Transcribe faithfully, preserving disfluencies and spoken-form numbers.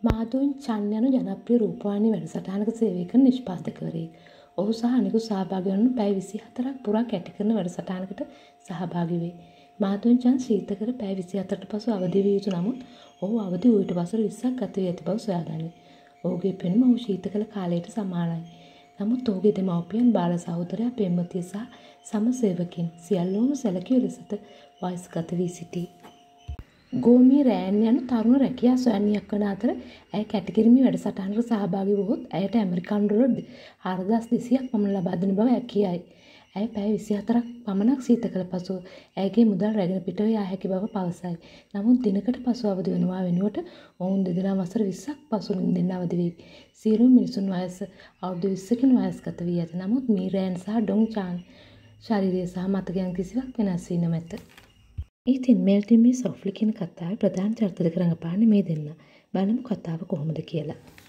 මාදුන් චන් යනු ජනප්‍රිය රූපවාහිනී වැඩසටහනක සේවය කරන නිෂ්පාදකවරයෙක්. ඔහු සහ අනෙකුත් සහභාගීවරුන් පැය විසිහතරක් පුරා කැටි කරන වැඩසටහනකට සහභාගී වේ. මාදුන් චන් ශීතකර පැය විසිහතරට පසු අවදි විය යුතු නමුත් ඔහු අවදි වූ වසර විස්සක් ගත වී ඇති බව සොයාගනී. ඔහුගේ පෙනුම ඔහු ශීතකල කාලයට සමානයි. නමුත් ඔහුගේ දෙමව්පියන්, බාල සහෝදරයා, පෙම්වතිය සහ සමසේවකින් සියල්ලෝම සැලකිය ලෙසට වයස්ගත වී සිටී. ගෝමී රෑන් යනු තරුණ රැකියා සොයන්නියක් වන අතර ඇය කැටිකිරීමේ වැඩසටහනකට සහභාගී වුවහොත් ඇයට ඇමරිකානු ඩොලර් හාරදාස් දෙසීයක් පමණ ලබා දෙන බව ඇය කියයි. ඇය පැය විසිහතරක් පමණක් සීතකල පසු ඇයගේ මුදල් රැගෙන පිටව යා හැකි බව පවසයි. නමුත් දිනකට පසු අවදි වෙනවා වෙනුවට ඔවුන් දෙදෙනා වසර විස්සක් පසු නිින්දෙන් අවදි වේ. සියලුම මිනිසුන් වයස අවුරුදු විස්සකින් වයස්ගත වී ඇත. නමුත් මී රෑන් සහ ඩොන් චාන් ශරීරය සහ මතකයන් කිසිවක් වෙනස් වී නොමැත. ඉතින් මෙල්ටින් මේ සොෆ්ලි කියන කතාවේ ප්‍රධාන චරිත දෙක රඟපාන්නේ මේ දෙන්නා. බලමු කතාව කොහොමද කියලා.